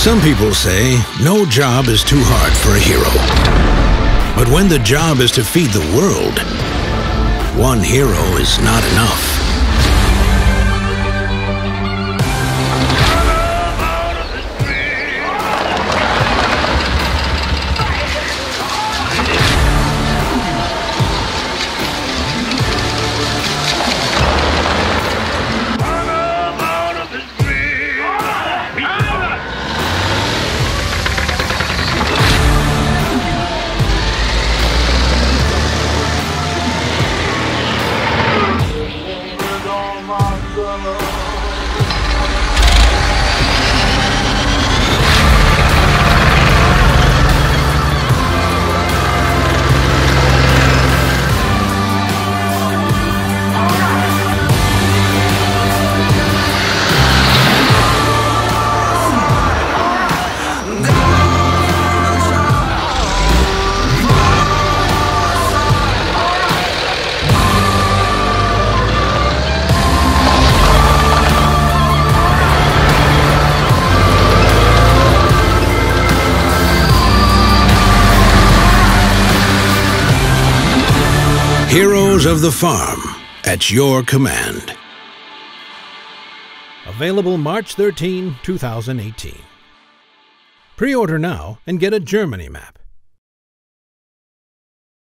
Some people say no job is too hard for a hero. But when the job is to feed the world, one hero is not enough. Heroes of the Farm, at your command. Available March 13, 2018. Pre-order now and get a Germany map.